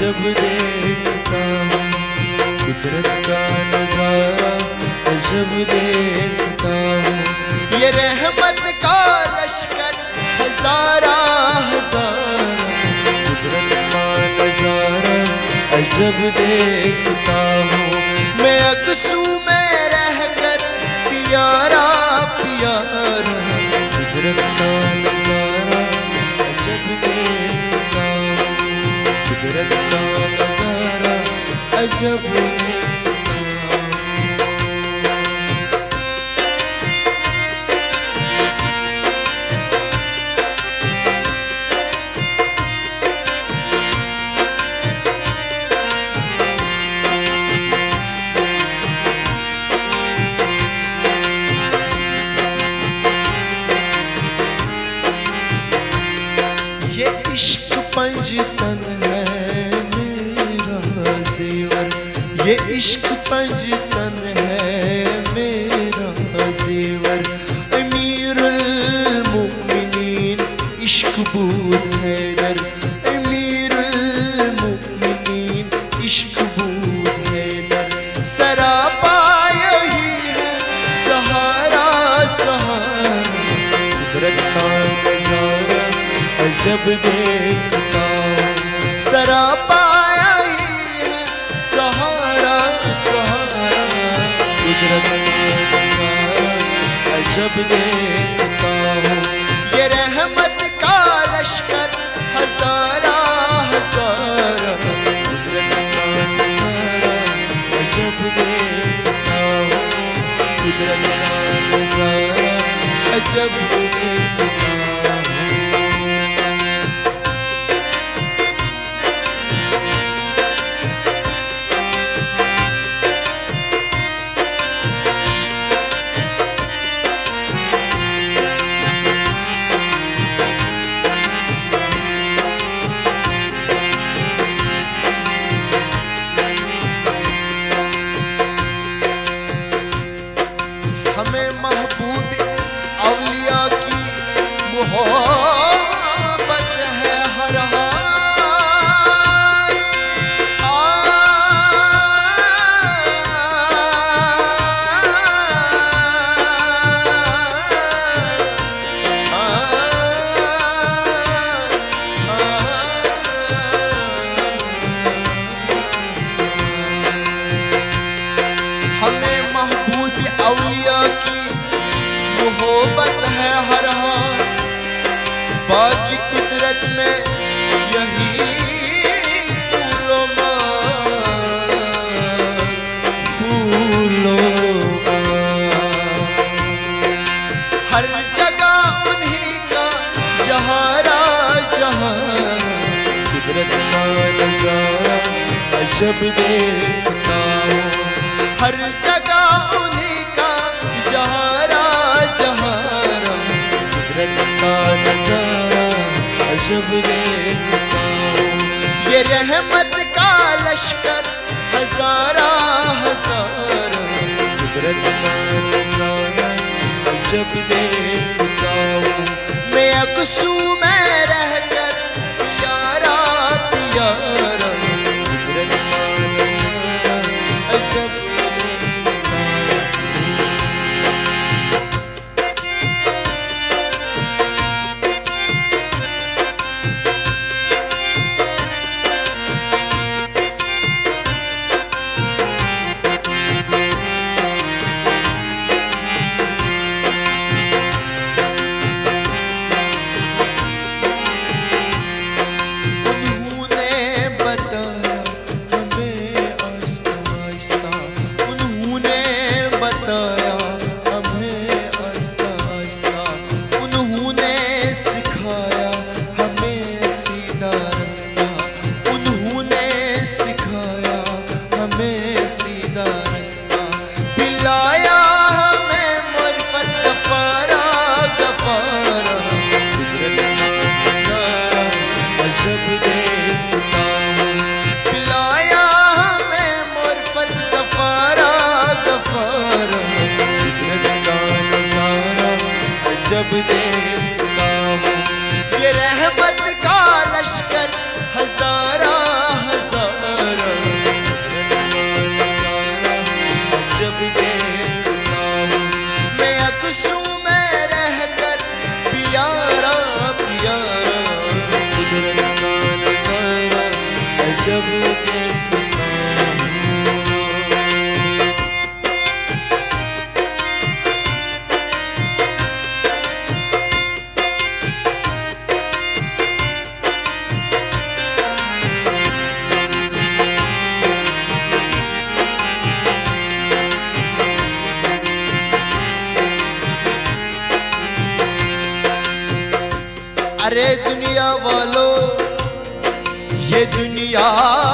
अजब देखता हूँ, कुदरत का नजारा अजब देखता हूँ। ये रहमत का लश्कर हजारा हजारा, कुदरत का नजारा अजब देखता हूँ। मैं अकसू में रहकर प्यारा प्यारा, कुदरत का नजारा अजब देखता हूँ, कुदरत का नजारा अजब देखता हूँ। ये इश्क पंजतन है मेरा ज़ेवर, ये इश्क पंजतन है मेरा ज़ेवर। अमीरुल मुमिनीन इश्क बूद हैदर, अमीरुल मुमिनीन इश्क बूद हैदर। सरापा यही है सहारा सहारा, कुदरत का नजारा अजब देखता हूँ। सरापा यही है सहारा सहारा, कुदरत का नजारा अजब देखता हूँ। ये रहमत का लश्कर हजारा हजारा, कुदरत का नजारा अजब देखता हूँ, कुदरत का नजारा अजब देखता हूँ। हमें महबूब औलिया की मोहब्बत है हर हाल। हमें महबूब औलिया की मोहब्बत है हर हाल। बाकी कुदरत में यही फूलों हर जगह उन्हीं का जहारा जहारा, कुदरत का नजारा अजब देखता हूँ। हर जगह उन्हीं का जहारा जहारा, कुदरत का नजारा अजब देखता हूँ। ये रहमत का लश्कर हजारा हजारा, कुदरत का नजारा अजब देखता हूँ। मैं अकसू में रहकर प्यारा प्यारा, कुदरत का नजारा अजब देखता हूँ। अजब देखता अरे दुनिया वालों, ये दुनिया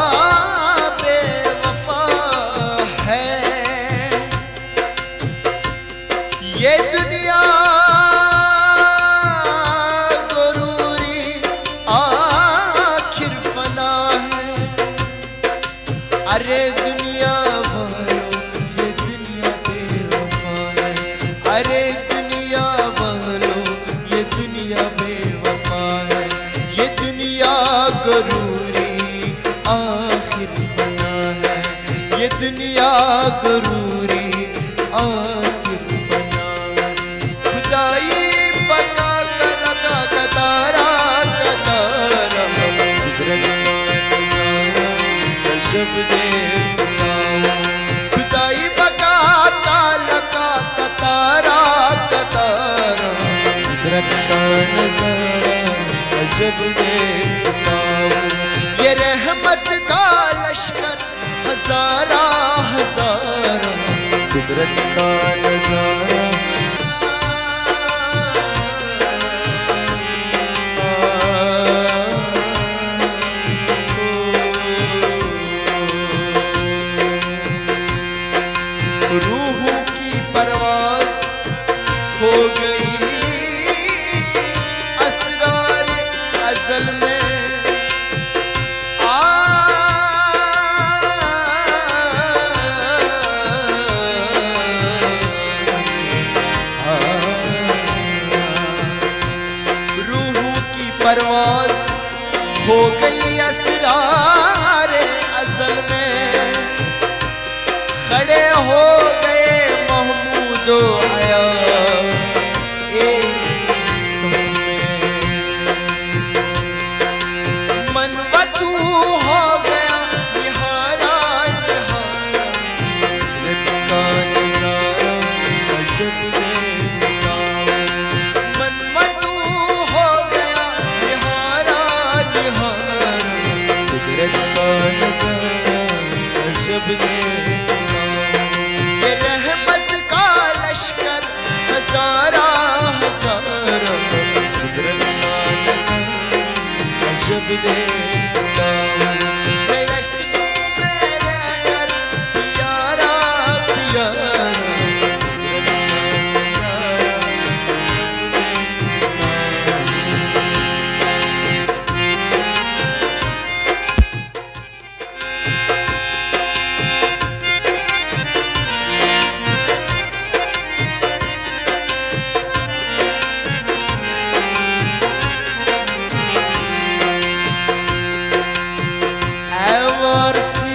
बेवफा है, ये दुनिया गुरूरी आखिर फना है। अरे दुनिया वालों, ये दुनिया बेवफा है। अरे दुनिया वालों, ये दुनिया गरूरी आखिर फना है। ये दुनिया गरूरी आखिर फना है। खुदाई बका का लगा कतारा कतारा, कुदरत का नजारा अजब देखता हूँ। खुदाई बका का लगा कतारा कतारा, कुदरत का नजारा अजब देखता हूँ। ये रहमत का लश्कर हजारा हजारा, कुदरत का नजारा रूहों की परवाज़ हो गई असरार अज़ल में। रूहों की परवाज़ हो गई असरार अज़ल में। खड़े हो गए महमूद अयास एक सफ़ में। मनवतू हो गया निहारा निहारा, कुदरत का नजारा अजब देखता हूँ। मनवतू हो गया निहारा निहारा, कुदरत का नजारा अजब देखता हूँ। ये रहमत का लश्कर हजारा हजारा, कुदरत का नजारा अजब देखता हूँ। मैं अश्क सूबे रहकर प्यारा प्यारा, कुदरत का नजारा अजब देखता हूँ।